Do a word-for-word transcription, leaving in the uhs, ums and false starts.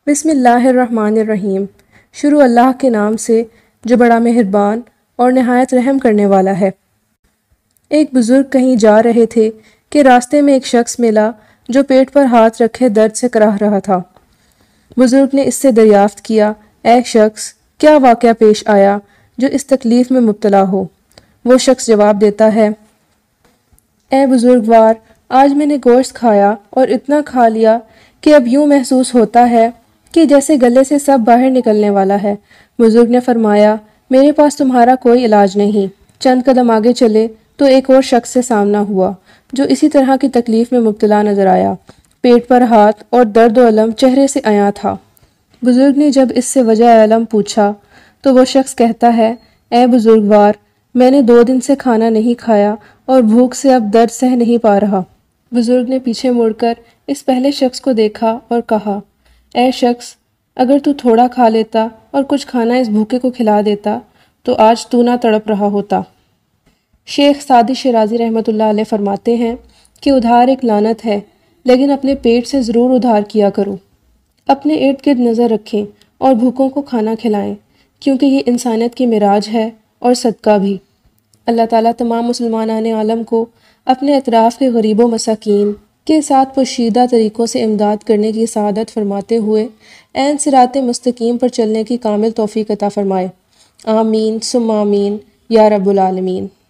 بسم اللہ الرحمن الرحیم۔ شروع اللہ کے نام سے جو بڑا مہربان اور نہایت رحم کرنے والا ہے۔ ایک بزرگ کہیں جا رہے تھے کہ راستے میں ایک شخص ملا جو پیٹ پر ہاتھ رکھے درد سے کراہ رہا تھا۔ بزرگ نے اس سے دریافت کیا، اے شخص، کیا واقعہ پیش آیا جو اس تکلیف میں مبتلا ہو؟ وہ شخص جواب دیتا ہے، اے بزرگوار، آج میں نے گوشت کھایا اور اتنا کھا لیا کہ اب یوں محسوس ہوتا ہے کہ جیسے گلے سے سب باہر نکلنے والا ہے۔ بزرگ نے فرمایا، میرے پاس تمہارا کوئی علاج نہیں۔ چند قدم آگے چلے تو ایک اور شخص سے سامنا ہوا جو اسی طرح کی تکلیف میں مبتلا نظر آیا۔ پیٹ پر ہاتھ اور درد و الم چہرے سے عیاں تھا۔ بزرگ نے جب اس سے وجہ علم پوچھا تو وہ شخص کہتا ہے، اے بزرگوار، میں نے دو دن سے کھانا نہیں کھایا اور بھوک سے اب درد سہ نہیں پا رہا۔ بزرگ نے پیچھے مڑ کر اس پہلے شخص کو دیکھا اور کہا، اے شخص، اگر تو تھوڑا کھا لیتا اور کچھ کھانا اس بھوکے کو کھلا دیتا تو آج تو نہ تڑپ رہا ہوتا۔ شیخ سعدی شیرازی رحمۃ اللہ علیہ فرماتے ہیں کہ ادھار ایک لعنت ہے، لیکن اپنے پیٹ سے ضرور ادھار کیا کرو۔ اپنے ارد گرد نظر رکھیں اور بھوکوں کو کھانا کھلائیں، کیونکہ یہ انسانیت کی معراج ہے اور صدقہ بھی۔ اللہ تعالیٰ تمام مسلمانان عالم کو اپنے اطراف کے غریب و مساکین کے ساتھ پوشیدہ طریقوں سے امداد کرنے کی سعادت فرماتے ہوئے عین صراط مستقیم پر چلنے کی کامل توفیق عطا فرمائے۔ آمین ثم آمین یا رب العالمین۔